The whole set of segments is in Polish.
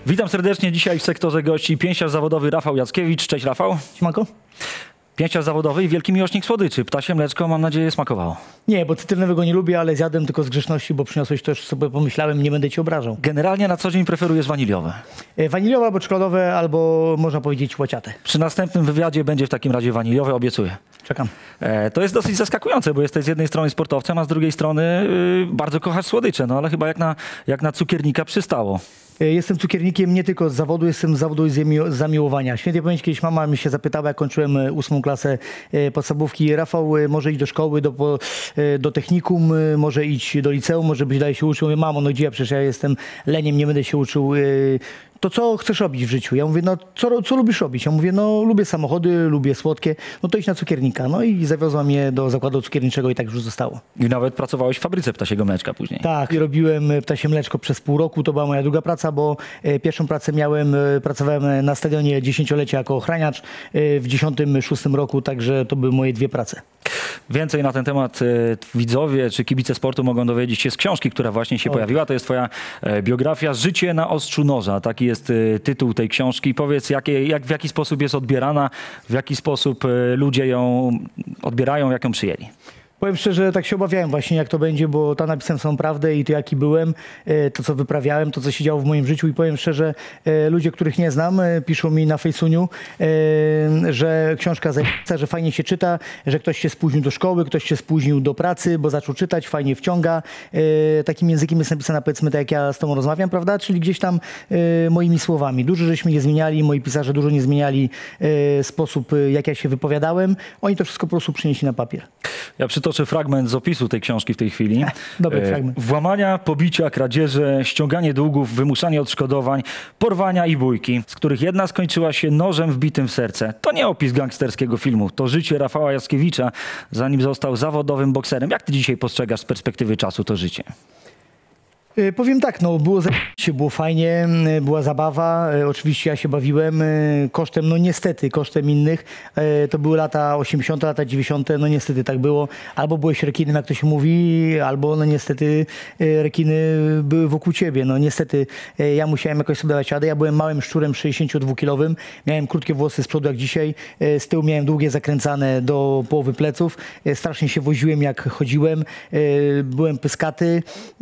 Witam serdecznie dzisiaj w sektorze gości pięściarz zawodowy Rafał Jackiewicz. Cześć Rafał. Siemanko. Pięściarz zawodowy i wielki miłośnik słodyczy. Ptasie mleczko, mam nadzieję, smakowało. Nie, bo cytrynowego nie lubię, ale zjadłem tylko z grzeczności, bo przyniosłeś to, już sobie pomyślałem, nie będę cię obrażał. Generalnie na co dzień preferujesz waniliowe. Waniliowe albo czekoladowe, albo można powiedzieć łaciate. Przy następnym wywiadzie będzie w takim razie waniliowe, obiecuję. Czekam. To jest dosyć zaskakujące, bo jesteś z jednej strony sportowcem, a z drugiej strony bardzo kochasz słodycze. No ale chyba jak na cukiernika przystało. Jestem cukiernikiem nie tylko z zawodu, jestem z zawodu i z zamiłowania. Świętej pamięci kiedyś mama mi się zapytała, jak kończyłem 8. klasę podstawówki: Rafał, może iść do szkoły, do technikum, może iść do liceum, może byś dalej się uczył. Mówię: mamo, no gdzie ja, przecież ja jestem leniem, nie będę się uczył. To co chcesz robić w życiu? Ja mówię: no co lubisz robić? Ja mówię: no lubię samochody, lubię słodkie, no to idź na cukiernika. No i zawiozła mnie do zakładu cukierniczego i tak już zostało. I nawet pracowałeś w fabryce ptasiego mleczka później. Tak, robiłem ptasie mleczko przez pół roku, to była moja druga praca, bo pierwszą pracę pracowałem na stadionie 10-lecia jako ochraniacz w 96 roku, także to były moje dwie prace. Więcej na ten temat widzowie czy kibice sportu mogą dowiedzieć się z książki, która właśnie się pojawiła. To jest twoja biografia Życie na ostrzu noża. Taki jest tytuł tej książki. Powiedz, w jaki sposób jest odbierana, w jaki sposób ludzie ją odbierają, jak ją przyjęli. Powiem szczerze, tak się obawiałem właśnie, jak to będzie, bo tam napisałem samą prawdę i to, jaki byłem, to, co wyprawiałem, to, co się działo w moim życiu. I powiem szczerze, ludzie, których nie znam, piszą mi na Fejsuniu, że książka zajebista, że fajnie się czyta, że ktoś się spóźnił do szkoły, ktoś się spóźnił do pracy, bo zaczął czytać, fajnie wciąga. Takim językiem jest napisana, powiedzmy, tak jak ja z tobą rozmawiam, prawda? Czyli gdzieś tam moimi słowami. Dużo żeśmy nie zmieniali, moi pisarze dużo nie zmieniali sposób, jak ja się wypowiadałem. Oni to wszystko po prostu przynieśli na papier. Ja przytoczę fragment z opisu tej książki w tej chwili. Dobry fragment. Włamania, pobicia, kradzieże, ściąganie długów, wymuszanie odszkodowań, porwania i bójki, z których jedna skończyła się nożem wbitym w serce. To nie opis gangsterskiego filmu, to życie Rafała Jackiewicza, zanim został zawodowym bokserem. Jak ty dzisiaj postrzegasz z perspektywy czasu to życie? Powiem tak, no było fajnie, była zabawa, oczywiście ja się bawiłem kosztem, no niestety, kosztem innych. To były lata 80., lata 90., no niestety tak było. Albo byłeś rekinem, jak to się mówi, albo no niestety rekiny były wokół ciebie. No niestety ja musiałem jakoś sobie dawać radę. Ja byłem małym szczurem 62-kilowym, miałem krótkie włosy z przodu jak dzisiaj, z tyłu miałem długie zakręcane do połowy pleców, strasznie się woziłem jak chodziłem, byłem pyskaty.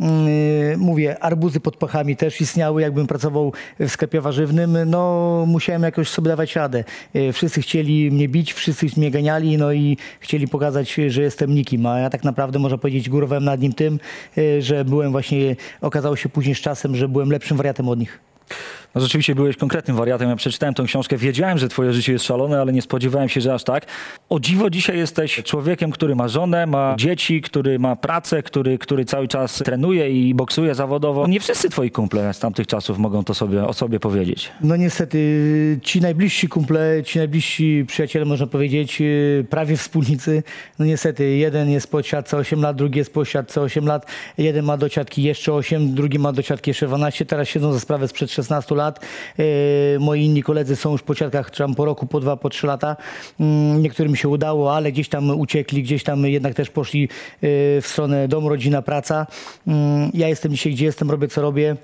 Mówię, arbuzy pod pachami też istniały, jakbym pracował w sklepie warzywnym, no musiałem jakoś sobie dawać radę. Wszyscy chcieli mnie bić, wszyscy mnie ganiali, no i chcieli pokazać, że jestem nikim, a ja tak naprawdę, można powiedzieć, górowałem nad nim tym, że byłem właśnie, okazało się później z czasem, że byłem lepszym wariatem od nich. No rzeczywiście byłeś konkretnym wariatem. Ja przeczytałem tę książkę, wiedziałem, że twoje życie jest szalone, ale nie spodziewałem się, że aż tak. O dziwo dzisiaj jesteś człowiekiem, który ma żonę, ma dzieci, który ma pracę, który cały czas trenuje i boksuje zawodowo. Nie wszyscy twoi kumple z tamtych czasów mogą to o sobie powiedzieć. No niestety, ci najbliżsi kumple, ci najbliżsi przyjaciele, można powiedzieć, prawie wspólnicy, no niestety, jeden jest po siatce 8 lat, drugi jest po siatce 8 lat, jeden ma do siatki jeszcze 8, drugi ma do siatki jeszcze 12, teraz siedzą za sprawę sprzed 16 lat. Moi inni koledzy są już po siatkach po roku, po 2, po 3 lata. Niektórym się udało, ale gdzieś tam uciekli, gdzieś tam jednak też poszli w stronę dom, rodzina, praca. Ja jestem dzisiaj, gdzie jestem, robię co robię.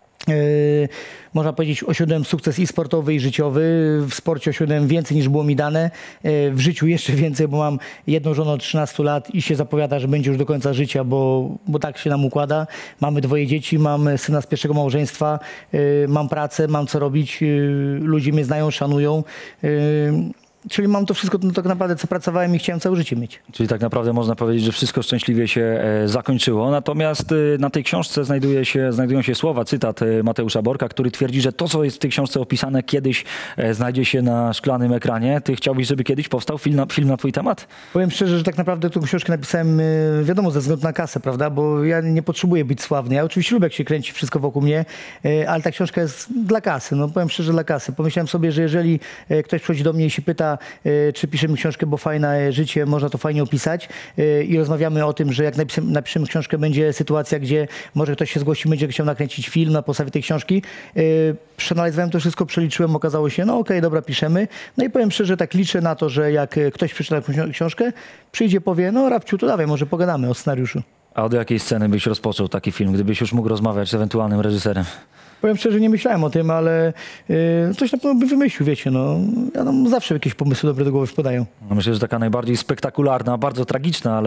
Można powiedzieć, osiągnąłem sukces i sportowy, i życiowy. W sporcie osiągnąłem więcej, niż było mi dane. W życiu jeszcze więcej, bo mam jedną żonę od 13 lat i się zapowiada, że będzie już do końca życia, bo tak się nam układa. Mamy 2 dzieci, mam syna z pierwszego małżeństwa, mam pracę, mam co robić. Ludzie mnie znają, szanują. Czyli mam to wszystko, no tak naprawdę, co pracowałem i chciałem całe życie mieć. Czyli tak naprawdę można powiedzieć, że wszystko szczęśliwie się zakończyło. Natomiast na tej książce znajdują się słowa, cytat Mateusza Borka, który twierdzi, że to, co jest w tej książce opisane, kiedyś znajdzie się na szklanym ekranie. Ty chciałbyś, żeby kiedyś powstał film na twój temat? Powiem szczerze, że tak naprawdę tę książkę napisałem, wiadomo, ze względu na kasę, prawda? Bo ja nie potrzebuję być sławny. Ja oczywiście lubię, jak się kręci wszystko wokół mnie, ale ta książka jest dla kasy. No powiem szczerze, dla kasy. Pomyślałem sobie, że jeżeli ktoś przychodzi do mnie i się pyta, czy piszemy książkę, bo fajne życie, można to fajnie opisać, i rozmawiamy o tym, że jak napiszemy książkę, będzie sytuacja, gdzie może ktoś się zgłosi, będzie chciał nakręcić film na podstawie tej książki. Przeanalizowałem to wszystko, przeliczyłem, okazało się, no okej, dobra, piszemy. No i powiem szczerze, tak liczę na to, że jak ktoś przeczyta książkę, przyjdzie, powie: no Rafciu, to dawaj, może pogadamy o scenariuszu. A od jakiej sceny byś rozpoczął taki film, gdybyś już mógł rozmawiać z ewentualnym reżyserem? Powiem szczerze, nie myślałem o tym, ale coś na pewno by wymyślił, wiecie, no. Ja tam zawsze jakieś pomysły dobre do głowy wpadają. No myślę, że taka najbardziej spektakularna, bardzo tragiczna,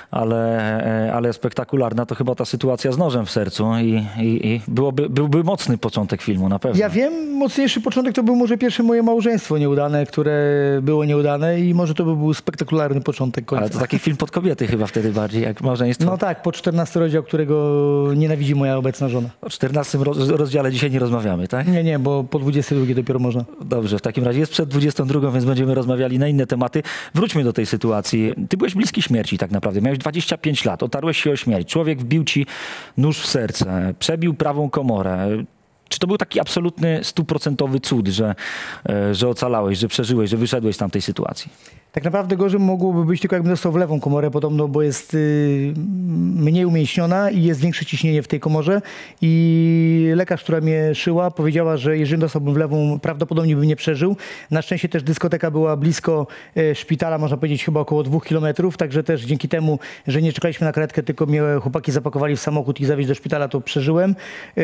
ale spektakularna to chyba ta sytuacja z nożem w sercu i byłby mocny początek filmu, na pewno. Ja wiem, mocniejszy początek to był może pierwsze moje małżeństwo nieudane, które było nieudane i może to by był spektakularny początek końca. Ale to taki film pod kobiety chyba wtedy bardziej, jak małżeństwo. No tak, po 14 rozdział, którego nienawidzi moja obecna żona. O 14 rozdziale dzisiaj nie rozmawiamy, tak? Nie, bo po 22 dopiero można. Dobrze, w takim razie jest przed 22, więc będziemy rozmawiali na inne tematy. Wróćmy do tej sytuacji. Ty byłeś bliski śmierci tak naprawdę. Miałeś 25 lat, otarłeś się o śmierć. Człowiek wbił ci nóż w serce, przebił prawą komorę. Czy to był taki absolutny, 100% cud, że ocalałeś, że przeżyłeś, że wyszedłeś z tamtej sytuacji? Tak naprawdę gorzej mogłoby być tylko jakbym dostał w lewą komorę podobno, bo jest mniej umięśniona i jest większe ciśnienie w tej komorze i lekarz, która mnie szyła, powiedziała, że jeżeli dostałbym w lewą, prawdopodobnie bym nie przeżył. Na szczęście też dyskoteka była blisko szpitala, można powiedzieć chyba około 2 kilometrów, także też dzięki temu, że nie czekaliśmy na karetkę, tylko mnie chłopaki zapakowali w samochód i zawieźli do szpitala, to przeżyłem.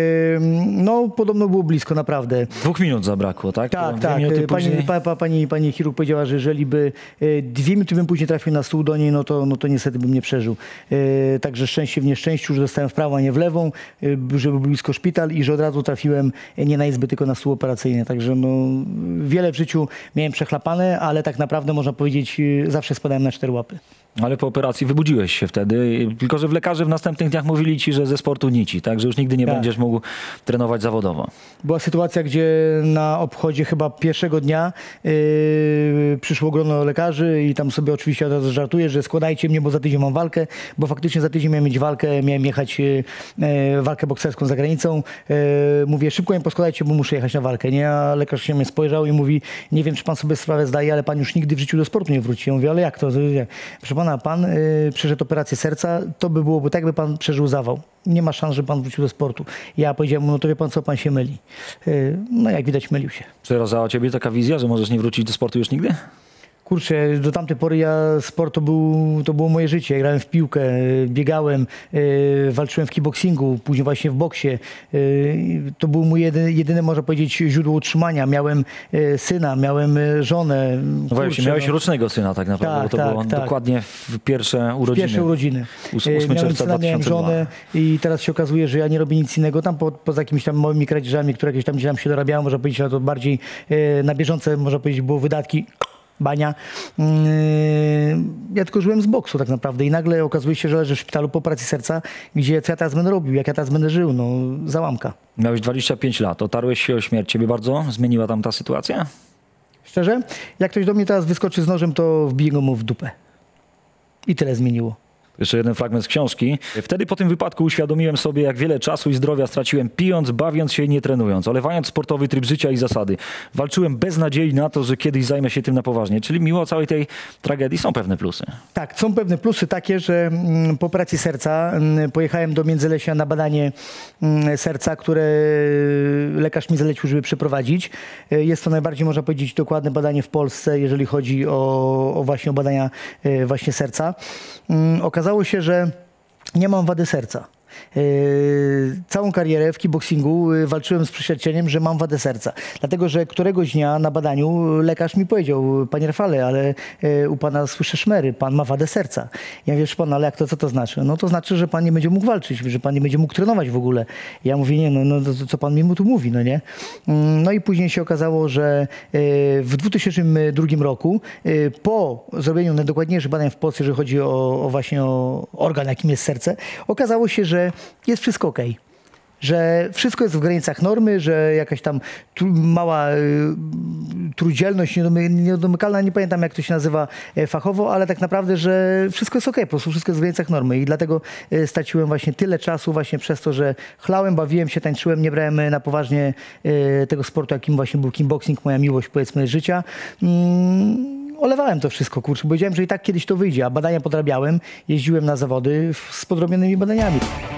No podobno było blisko, naprawdę. 2 minut zabrakło, tak? Tak, 2 tak. minuty później... Pani chirurg powiedziała, że jeżeli by 2 minuty bym później trafił na stół do niej, no to niestety bym nie przeżył. Także szczęście w nieszczęściu, że dostałem w prawo, a nie w lewą, że był blisko szpital i że od razu trafiłem nie na izbę, tylko na stół operacyjny. Także no, wiele w życiu miałem przechlapane, ale tak naprawdę można powiedzieć, zawsze spadałem na 4 łapy. Ale po operacji wybudziłeś się wtedy, tylko że lekarze w następnych dniach mówili ci, że ze sportu nici, tak? Że już nigdy nie będziesz mógł trenować zawodowo. Była sytuacja, gdzie na obchodzie chyba pierwszego dnia przyszło grono lekarzy i tam sobie oczywiście od razu żartuję, że składajcie mnie, bo za tydzień mam walkę, bo faktycznie za tydzień miałem mieć walkę, miałem jechać walkę bokserską za granicą. Mówię, szybko mnie poskładajcie, bo muszę jechać na walkę, nie? A lekarz się mnie spojrzał i mówi, nie wiem, czy pan sobie sprawę zdaje, ale pan już nigdy w życiu do sportu nie wróci. Ja mówię, ale jak to? Proszę pana, pan przeszedł operację serca, to by byłoby tak, by pan przeżył zawał. Nie ma szans, że pan wrócił do sportu. Ja powiedziałem mu, no to wie pan co, pan się myli. No jak widać, mylił się. Przerażała ciebie taka wizja, że możesz nie wrócić do sportu już nigdy? Kurczę, do tamtej pory sport to było moje życie. Ja grałem w piłkę, biegałem, walczyłem w kickboxingu, później właśnie w boksie. To był mój jedyny, można powiedzieć, źródło utrzymania. Miałem syna, miałem żonę. No właśnie, miałeś rocznego syna tak naprawdę, bo to było dokładnie w pierwsze urodziny. Pierwsze urodziny. 8 miałem czerwca syna, 2002. miałem żonę i teraz się okazuje, że ja nie robię nic innego. Tam poza jakimiś tam małymi kradzieżami, które jakieś tam gdzieś tam się dorabiały, można powiedzieć, ale to bardziej na bieżące, można powiedzieć, było wydatki. Bania. Ja tylko żyłem z boksu tak naprawdę i nagle okazuje się, że leżę w szpitalu po operacji serca, gdzie co ja teraz będę robił, jak ja teraz będę żył, no załamka. Miałeś 25 lat, otarłeś się o śmierć. Ciebie bardzo zmieniła tam ta sytuacja? Szczerze? Jak ktoś do mnie teraz wyskoczy z nożem, to wbiję go mu w dupę. I tyle zmieniło. Jeszcze jeden fragment z książki. Wtedy po tym wypadku uświadomiłem sobie, jak wiele czasu i zdrowia straciłem pijąc, bawiąc się i nie trenując, olewając sportowy tryb życia i zasady. Walczyłem bez nadziei na to, że kiedyś zajmę się tym na poważnie. Czyli mimo całej tej tragedii są pewne plusy. Tak, są pewne plusy takie, że po operacji serca pojechałem do Międzylesia na badanie serca, które lekarz mi zalecił, żeby przeprowadzić. Jest to najbardziej, można powiedzieć, dokładne badanie w Polsce, jeżeli chodzi o właśnie o badania właśnie serca. Okazało się, że nie mam wady serca. Całą karierę w kickboxingu walczyłem z przeświadczeniem, że mam wadę serca. Dlatego, że któregoś dnia na badaniu lekarz mi powiedział, panie Rafale, ale u pana słyszę szmery, pan ma wadę serca. Ja mówię, pan, ale jak to, co to znaczy? No to znaczy, że pan nie będzie mógł walczyć, że pan nie będzie mógł trenować w ogóle. Ja mówię, nie, no to, co pan mi tu mówi, no nie? No i później się okazało, że w 2002 roku po zrobieniu najdokładniejszych badań w Polsce, jeżeli chodzi o właśnie o organ, jakim jest serce, okazało się, że jest wszystko okej. Że wszystko jest w granicach normy, że jakaś tam mała trójdzielność niedomykalna, nie pamiętam jak to się nazywa fachowo, ale tak naprawdę, że wszystko jest okej, po prostu wszystko jest w granicach normy i dlatego straciłem właśnie tyle czasu właśnie przez to, że chlałem, bawiłem się, tańczyłem, nie brałem na poważnie tego sportu, jakim właśnie był kickboxing, moja miłość powiedzmy życia. Olewałem to wszystko, kurczę, bo wiedziałem, że i tak kiedyś to wyjdzie, a badania podrabiałem, jeździłem na zawody z podrobionymi badaniami.